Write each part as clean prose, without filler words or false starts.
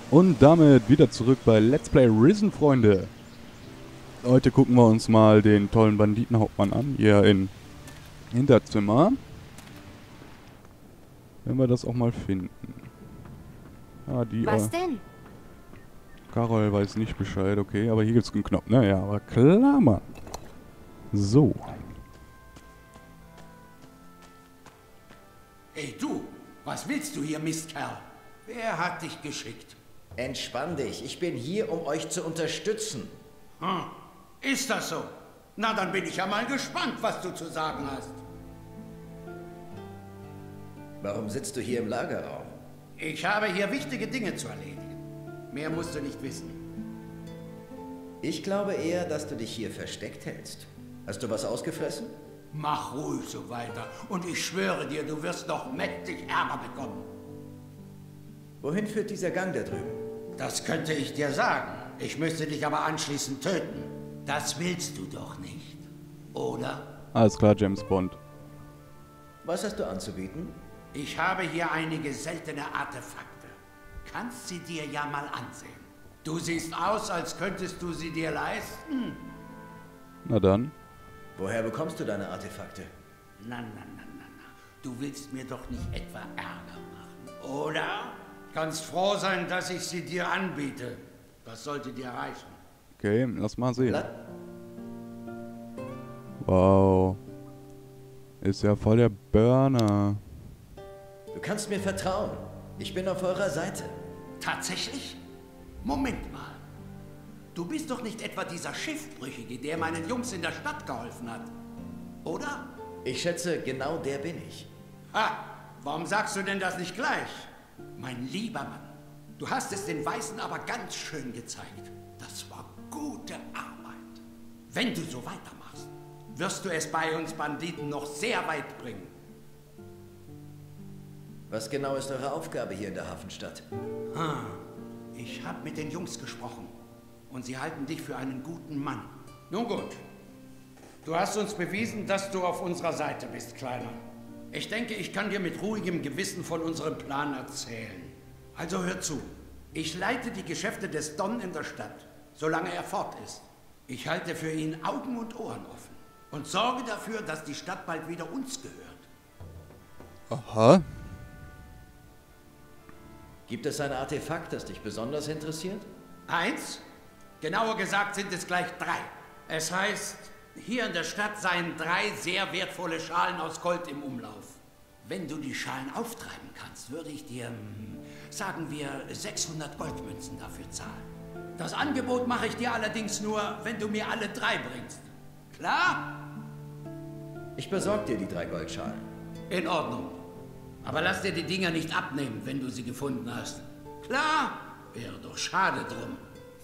Und damit wieder zurück bei Let's Play Risen, Freunde. Heute gucken wir uns mal den tollen Banditenhauptmann an, hier im Hinterzimmer. Wenn wir das auch mal finden. Ja, Was denn? Karol weiß nicht Bescheid, okay, aber hier gibt's einen Knopf, ne? Ja, aber klar, Mann. So. Hey du, was willst du hier, Mistkerl? Wer hat dich geschickt? Entspann dich, ich bin hier, um euch zu unterstützen. Ist das so? Na, dann bin ich ja mal gespannt, was du zu sagen hast. Warum sitzt du hier im Lagerraum? Ich habe hier wichtige Dinge zu erledigen. Mehr musst du nicht wissen. Ich glaube eher, dass du dich hier versteckt hältst. Hast du was ausgefressen? Mach ruhig so weiter und ich schwöre dir, du wirst noch mächtig Ärger bekommen. Wohin führt dieser Gang da drüben? Das könnte ich dir sagen. Ich müsste dich aber anschließend töten. Das willst du doch nicht, oder? Alles klar, James Bond. Was hast du anzubieten? Ich habe hier einige seltene Artefakte. Kannst sie dir ja mal ansehen. Du siehst aus, als könntest du sie dir leisten. Na dann. Woher bekommst du deine Artefakte? Na. Du willst mir doch nicht etwa Ärger machen, oder? Kannst froh sein, dass ich sie dir anbiete. Das sollte dir reichen. Okay, lass mal sehen. La Wow. Ist ja voll der Burner. Du kannst mir vertrauen. Ich bin auf eurer Seite. Tatsächlich? Moment mal. Du bist doch nicht etwa dieser Schiffbrüchige, der meinen Jungs in der Stadt geholfen hat, oder? Ich schätze, genau der bin ich. Ha! Warum sagst du denn das nicht gleich? Mein lieber Mann, du hast es den Weißen aber ganz schön gezeigt. Das war gute Arbeit. Wenn du so weitermachst, wirst du es bei uns Banditen noch sehr weit bringen. Was genau ist eure Aufgabe hier in der Hafenstadt? Ich habe mit den Jungs gesprochen und sie halten dich für einen guten Mann. Nun gut, du hast uns bewiesen, dass du auf unserer Seite bist, Kleiner. Ich denke, ich kann dir mit ruhigem Gewissen von unserem Plan erzählen. Also hör zu. Ich leite die Geschäfte des Don in der Stadt, solange er fort ist. Ich halte für ihn Augen und Ohren offen und sorge dafür, dass die Stadt bald wieder uns gehört. Aha. Gibt es ein Artefakt, das dich besonders interessiert? Eins? Genauer gesagt sind es gleich 3. Es heißt, hier in der Stadt seien 3 sehr wertvolle Schalen aus Gold im Umlauf. Wenn du die Schalen auftreiben kannst, würde ich dir, sagen wir, 600 Goldmünzen dafür zahlen. Das Angebot mache ich dir allerdings nur, wenn du mir alle 3 bringst. Klar? Ich besorge dir die 3 Goldschalen. In Ordnung. Aber lass dir die Dinger nicht abnehmen, wenn du sie gefunden hast. Klar? Wäre doch schade drum.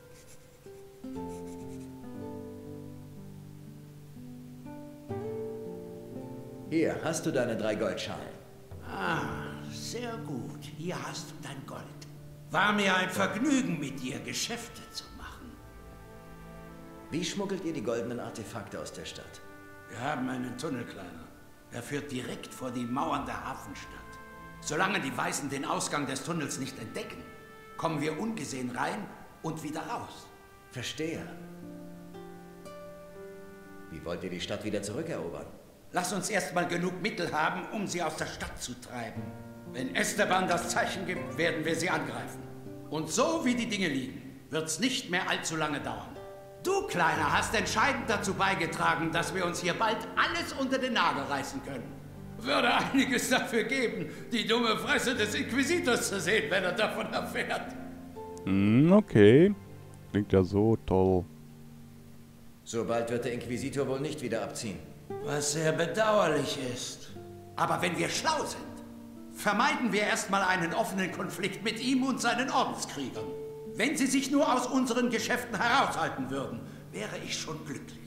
Hier, hast du deine 3 Goldschalen. Sehr gut. Hier hast du dein Gold. War mir ein Vergnügen, mit dir Geschäfte zu machen. Wie schmuggelt ihr die goldenen Artefakte aus der Stadt? Wir haben einen Tunnel, Kleiner. Er führt direkt vor die Mauern der Hafenstadt. Solange die Weißen den Ausgang des Tunnels nicht entdecken, kommen wir ungesehen rein und wieder raus. Verstehe. Wie wollt ihr die Stadt wieder zurückerobern? Lass uns erstmal genug Mittel haben, um sie aus der Stadt zu treiben. Wenn Esteban das Zeichen gibt, werden wir sie angreifen. Und so wie die Dinge liegen, wird's nicht mehr allzu lange dauern. Du, Kleiner, hast entscheidend dazu beigetragen, dass wir uns hier bald alles unter den Nagel reißen können. Würde einiges dafür geben, die dumme Fresse des Inquisitors zu sehen, wenn er davon erfährt. Okay. Klingt ja so toll. So bald wird der Inquisitor wohl nicht wieder abziehen. Was sehr bedauerlich ist. Aber wenn wir schlau sind, vermeiden wir erstmal einen offenen Konflikt mit ihm und seinen Ordenskriegern. Wenn sie sich nur aus unseren Geschäften heraushalten würden, wäre ich schon glücklich.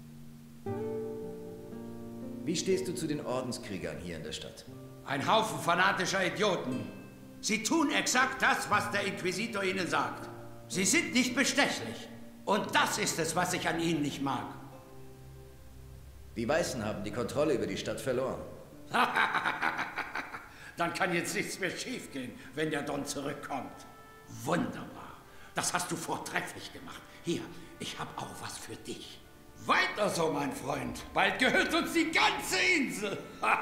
Wie stehst du zu den Ordenskriegern hier in der Stadt? Ein Haufen fanatischer Idioten. Sie tun exakt das, was der Inquisitor ihnen sagt. Sie sind nicht bestechlich. Und das ist es, was ich an ihnen nicht mag. Die Weißen haben die Kontrolle über die Stadt verloren. Dann kann jetzt nichts mehr schiefgehen, wenn der Don zurückkommt. Wunderbar. Das hast du vortrefflich gemacht. Hier, ich habe auch was für dich. Weiter so, mein Freund. Bald gehört uns die ganze Insel.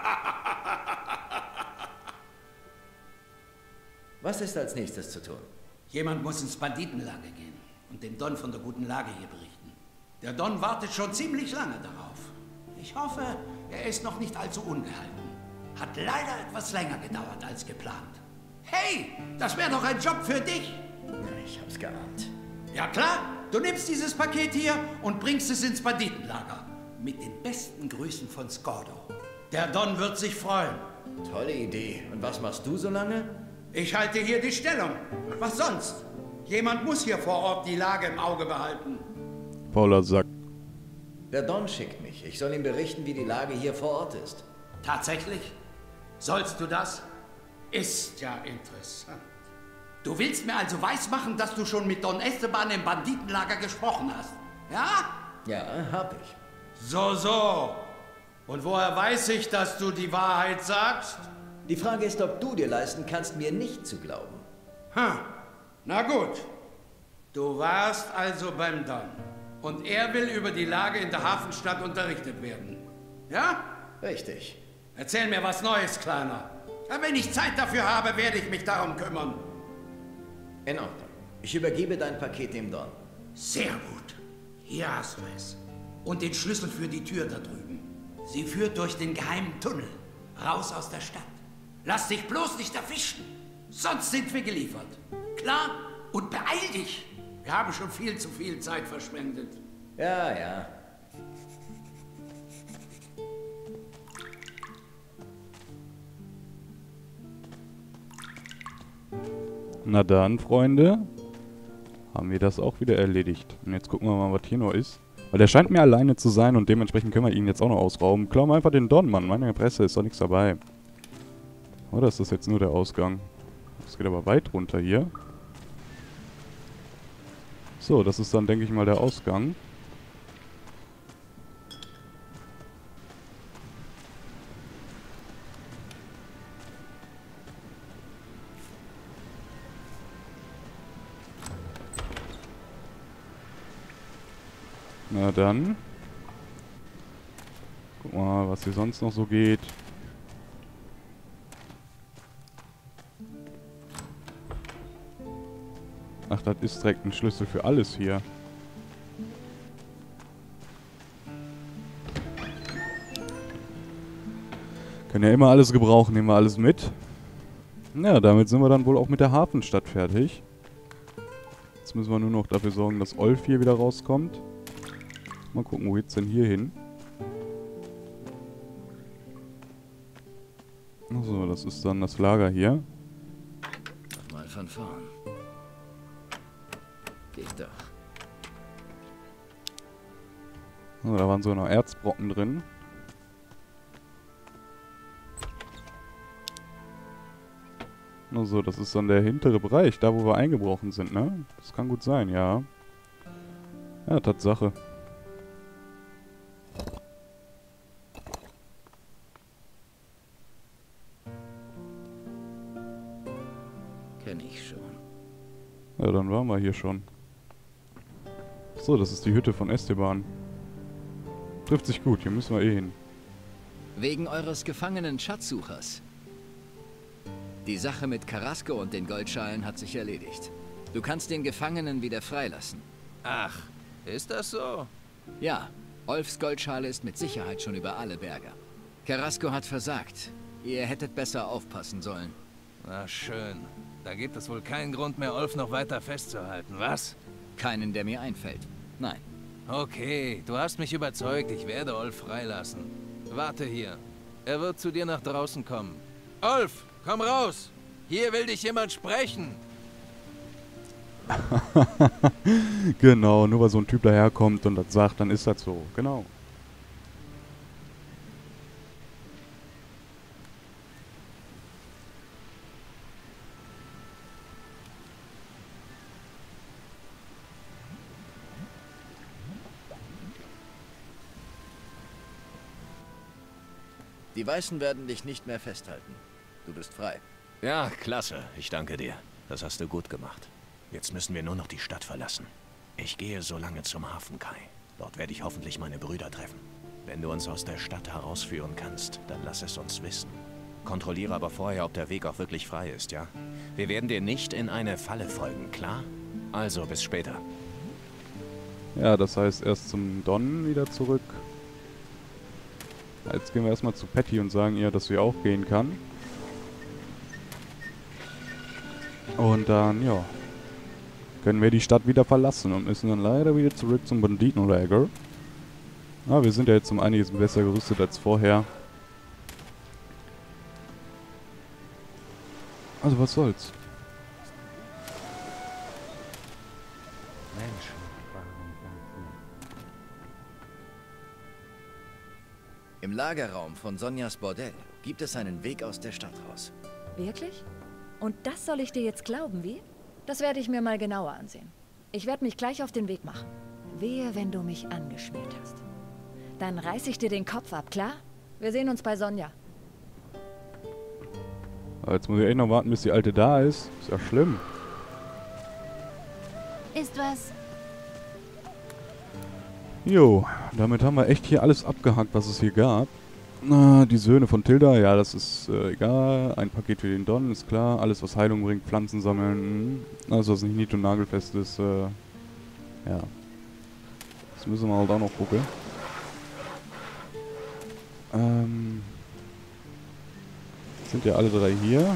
Was ist als nächstes zu tun? Jemand muss ins Banditenlager gehen und dem Don von der guten Lage hier berichten. Der Don wartet schon ziemlich lange darauf. Ich hoffe, er ist noch nicht allzu ungehalten. Hat leider etwas länger gedauert als geplant. Hey, das wäre doch ein Job für dich. Ich hab's geahnt. Ja klar, du nimmst dieses Paket hier und bringst es ins Banditenlager. Mit den besten Grüßen von Scordo. Der Don wird sich freuen. Tolle Idee. Und was machst du so lange? Ich halte hier die Stellung. Was sonst? Jemand muss hier vor Ort die Lage im Auge behalten. Fauler Sack. Der Don schickt mich. Ich soll ihm berichten, wie die Lage hier vor Ort ist. Tatsächlich? Sollst du das? Ist ja interessant. Du willst mir also weismachen, dass du schon mit Don Esteban im Banditenlager gesprochen hast? Ja? Ja, hab ich. So. Und woher weiß ich, dass du die Wahrheit sagst? Die Frage ist, ob du dir leisten kannst, mir nicht zu glauben. Na gut. Du warst also beim Don. Und er will über die Lage in der Hafenstadt unterrichtet werden. Ja? Richtig. Erzähl mir was Neues, Kleiner. Ja, wenn ich Zeit dafür habe, werde ich mich darum kümmern. In Ordnung. Ich übergebe dein Paket dem Don. Sehr gut. Hier hast du es. Und den Schlüssel für die Tür da drüben. Sie führt durch den geheimen Tunnel. Raus aus der Stadt. Lass dich bloß nicht erwischen. Sonst sind wir geliefert. Klar? Und beeil dich. Wir haben schon viel zu viel Zeit verschwendet. Ja. Na dann, Freunde. Haben wir das auch wieder erledigt. Und jetzt gucken wir mal, was hier noch ist. Weil der scheint mir alleine zu sein und dementsprechend können wir ihn jetzt auch noch ausrauben. Klauen wir einfach den Don, Mann. Meine Presse ist doch nichts dabei. Oder ist das jetzt nur der Ausgang? Das geht aber weit runter hier. So, das ist dann, denke ich mal, der Ausgang. Na dann. Guck mal, was hier sonst noch so geht. Ach, das ist direkt ein Schlüssel für alles hier. Können ja immer alles gebrauchen, nehmen wir alles mit. Ja, damit sind wir dann wohl auch mit der Hafenstadt fertig. Jetzt müssen wir nur noch dafür sorgen, dass Olf hier wieder rauskommt. Mal gucken, wo geht's denn hier hin? Achso, das ist dann das Lager hier. Nochmal von vorn. Geht doch. Oh, da waren so noch Erzbrocken drin. Also, das ist dann der hintere Bereich, da wo wir eingebrochen sind, ne? Das kann gut sein, ja. Ja, Tatsache. Kenn ich schon. Ja, dann waren wir hier schon. So, das ist die Hütte von Esteban. Trifft sich gut, hier müssen wir eh hin. Wegen eures gefangenen Schatzsuchers. Die Sache mit Carrasco und den Goldschalen hat sich erledigt. Du kannst den Gefangenen wieder freilassen. Ach, ist das so? Ja, Olfs Goldschale ist mit Sicherheit schon über alle Berge. Carrasco hat versagt. Ihr hättet besser aufpassen sollen. Na schön. Da gibt es wohl keinen Grund mehr, Olf noch weiter festzuhalten, was? Keinen, der mir einfällt. Nein. Okay, du hast mich überzeugt. Ich werde Olf freilassen. Warte hier. Er wird zu dir nach draußen kommen. Olf, komm raus! Hier will dich jemand sprechen. Genau, nur weil so ein Typ daherkommt und das sagt, dann ist das so. Genau. Die Weißen werden dich nicht mehr festhalten. Du bist frei. Ja, klasse. Ich danke dir. Das hast du gut gemacht. Jetzt müssen wir nur noch die Stadt verlassen. Ich gehe so lange zum Hafen, Kai. Dort werde ich hoffentlich meine Brüder treffen. Wenn du uns aus der Stadt herausführen kannst, dann lass es uns wissen. Kontrolliere aber vorher, ob der Weg auch wirklich frei ist, ja? Wir werden dir nicht in eine Falle folgen, klar? Also, bis später. Ja, das heißt erst zum Don wieder zurück. Jetzt gehen wir erstmal zu Patty und sagen ihr, dass sie auch gehen kann. Und dann, ja, können wir die Stadt wieder verlassen und müssen dann leider wieder zurück zum Banditenlager. Aber wir sind ja jetzt um einiges besser gerüstet als vorher. Also was soll's. Im Lagerraum von Sonjas Bordell gibt es einen Weg aus der Stadt raus. Wirklich? Und das soll ich dir jetzt glauben, wie? Das werde ich mir mal genauer ansehen. Ich werde mich gleich auf den Weg machen. Wehe, wenn du mich angeschmiert hast. Dann reiß ich dir den Kopf ab, klar? Wir sehen uns bei Sonja. Jetzt muss ich echt noch warten, bis die Alte da ist. Ist ja schlimm. Ist was? Jo, damit haben wir echt hier alles abgehakt, was es hier gab. Die Söhne von Tilda, ja, das ist egal. Ein Paket für den Don, ist klar. Alles, was Heilung bringt, Pflanzen sammeln. Alles, was nicht nied- und nagelfest ist, ja. Das müssen wir halt auch noch gucken. Sind ja alle drei hier.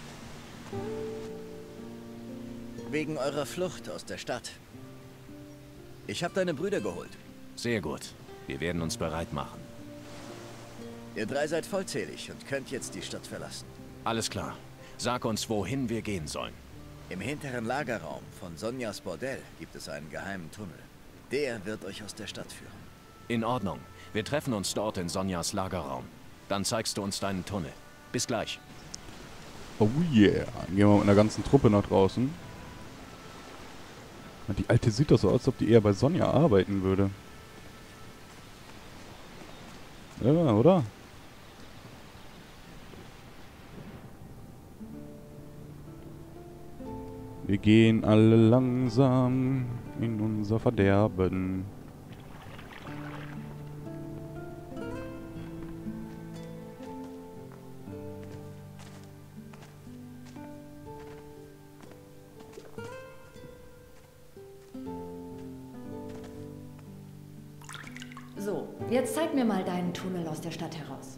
Wegen eurer Flucht aus der Stadt. Ich habe deine Brüder geholt. Sehr gut. Wir werden uns bereit machen. Ihr drei seid vollzählig und könnt jetzt die Stadt verlassen. Alles klar. Sag uns, wohin wir gehen sollen. Im hinteren Lagerraum von Sonjas Bordell gibt es einen geheimen Tunnel. Der wird euch aus der Stadt führen. In Ordnung. Wir treffen uns dort in Sonjas Lagerraum. Dann zeigst du uns deinen Tunnel. Bis gleich. Oh yeah. Dann gehen wir mit einer ganzen Truppe nach draußen. Die Alte sieht doch so aus, als ob die eher bei Sonja arbeiten würde. Ja, oder? Wir gehen alle langsam in unser Verderben. So, jetzt zeig mir mal deinen Tunnel aus der Stadt heraus.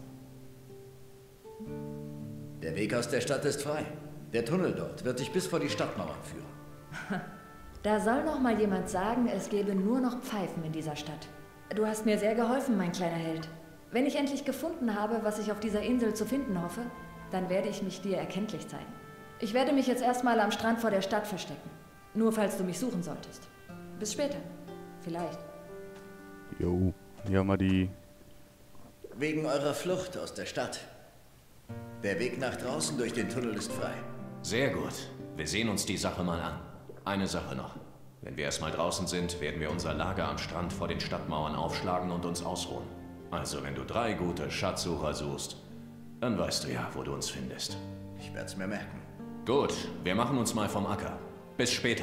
Der Weg aus der Stadt ist frei. Der Tunnel dort wird dich bis vor die Stadtmauern führen. Da soll noch mal jemand sagen, es gäbe nur noch Pfeifen in dieser Stadt. Du hast mir sehr geholfen, mein kleiner Held. Wenn ich endlich gefunden habe, was ich auf dieser Insel zu finden hoffe, dann werde ich mich dir erkenntlich zeigen. Ich werde mich jetzt erstmal am Strand vor der Stadt verstecken. Nur falls du mich suchen solltest. Bis später. Vielleicht. Jo, hier haben wir die... Wegen eurer Flucht aus der Stadt. Der Weg nach draußen durch den Tunnel ist frei. Sehr gut. Wir sehen uns die Sache mal an. Eine Sache noch. Wenn wir erstmal draußen sind, werden wir unser Lager am Strand vor den Stadtmauern aufschlagen und uns ausruhen. Also wenn du 3 gute Schatzsucher suchst, dann weißt du ja, wo du uns findest. Ich werde es mir merken. Gut, wir machen uns mal vom Acker. Bis später.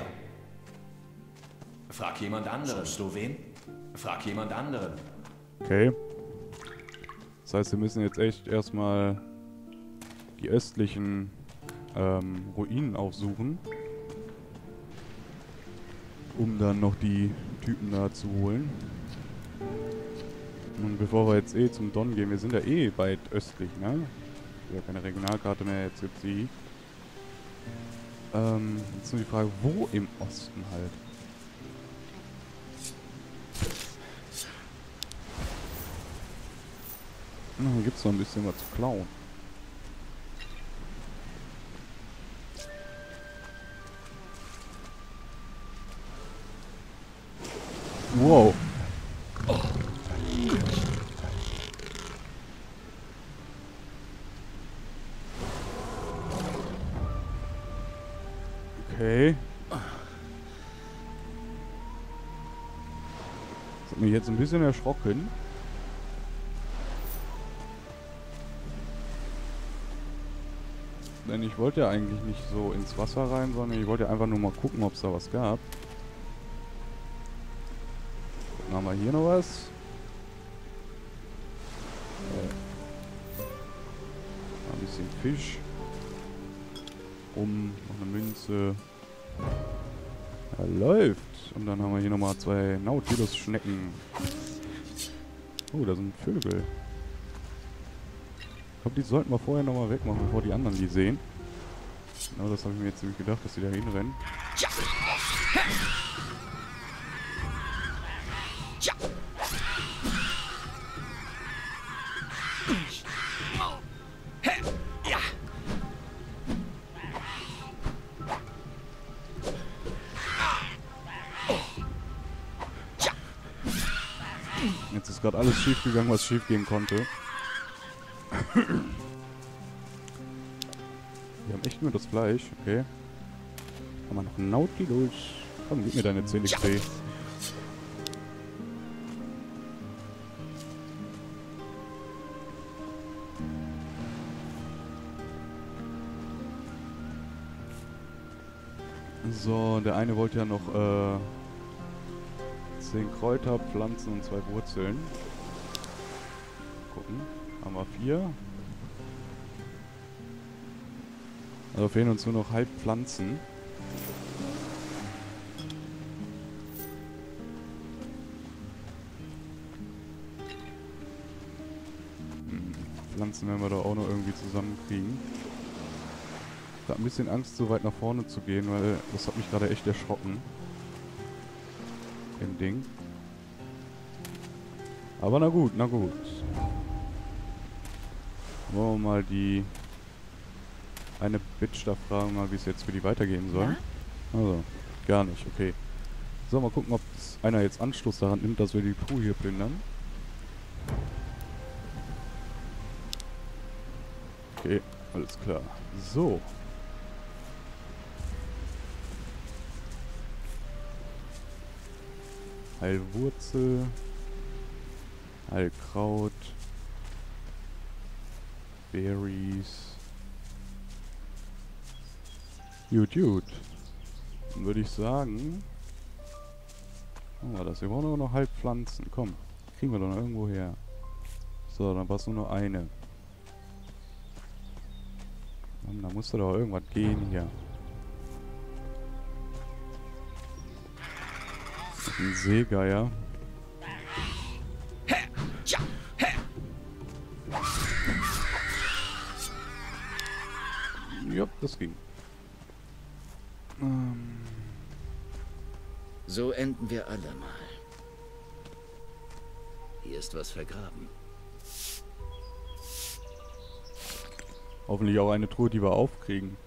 Frag jemand anderen. Suchst du wen? Frag jemand anderen. Okay. Das heißt, wir müssen jetzt echt erstmal die östlichen Ruinen aufsuchen, um dann noch die Typen da zu holen. Und bevor wir jetzt zum Don gehen, wir sind ja weit östlich, ne? Ja, keine Regionalkarte mehr, jetzt gibt's die. Jetzt nur die Frage, wo im Osten halt? Hier gibt's noch ein bisschen was zu klauen. Wow. Okay. Das hat mich jetzt ein bisschen erschrocken. Denn ich wollte ja eigentlich nicht so ins Wasser rein, sondern ich wollte ja einfach nur mal gucken, ob es da was gab. Dann haben wir hier noch was. Ein bisschen Fisch. Noch eine Münze. Ja, läuft. Und dann haben wir hier nochmal 2 Nautilus-Schnecken. Oh, da sind Vögel. Ich glaube, die sollten wir vorher nochmal wegmachen, bevor die anderen die sehen. Genau, das habe ich mir jetzt nämlich gedacht, dass die da hinrennen. Jetzt ist gerade alles schief gegangen, was schief gehen konnte. Wir haben echt nur das Fleisch, okay. Haben wir noch einen Nautilus? Komm, gib mir deine 10 XP. So, der eine wollte ja noch 10 Kräuter, Pflanzen und 2 Wurzeln. Gucken. Haben wir 4. Also fehlen uns nur noch halb Pflanzen. Pflanzen werden wir da auch noch irgendwie zusammenkriegen. Ich habe ein bisschen Angst, so weit nach vorne zu gehen, weil das hat mich gerade echt erschrocken. Im Ding. Aber na gut, na gut. Wollen wir mal die eine Bitch da fragen, mal wie es jetzt für die weitergehen soll. Ja? Also, gar nicht, okay. So, mal gucken, ob einer jetzt Anschluss daran nimmt, dass wir die Crew hier plündern. Okay, alles klar. So. Heilwurzel. Heilkraut. Berries. Gut. Dann würde ich sagen... Oh, das hier brauchen wir noch Halbpflanzen. Komm, kriegen wir doch noch irgendwo her. So, dann passt nur noch eine. Da muss doch irgendwas gehen hier. Ein Seegeier. Ja, das ging. So enden wir alle mal. Hier ist was vergraben. Hoffentlich auch eine Truhe, die wir aufkriegen.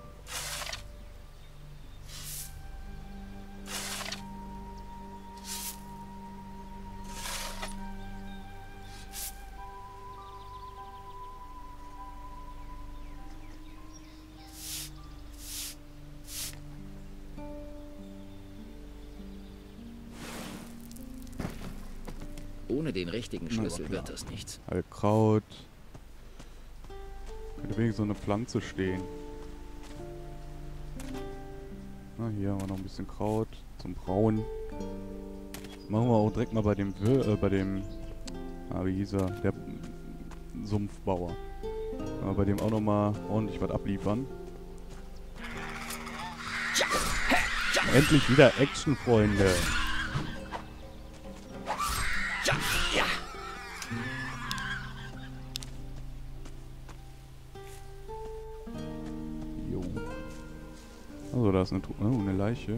Ohne den richtigen Schlüssel wird das nichts. Heilkraut. Könnte wenigstens so eine Pflanze stehen. Na, hier haben wir noch ein bisschen Kraut zum Brauen. Machen wir auch direkt mal bei dem wie hieß er? Der Sumpfbauer. Aber bei dem auch nochmal ordentlich was abliefern. Endlich wieder Action, Freunde. Also da ist eine Leiche.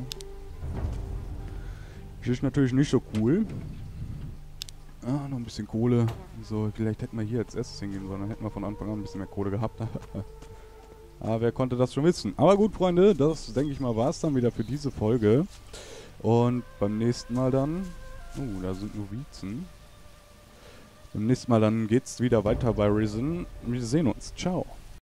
Das ist natürlich nicht so cool. Ah, noch ein bisschen Kohle. So, vielleicht hätten wir hier als erstes hingehen sollen. Dann hätten wir von Anfang an ein bisschen mehr Kohle gehabt. Aber wer konnte das schon wissen? Aber gut, Freunde, das denke ich mal war es dann wieder für diese Folge. Und beim nächsten Mal dann... Oh, da sind Novizen. Beim nächsten Mal dann geht's wieder weiter bei Risen. Wir sehen uns. Ciao.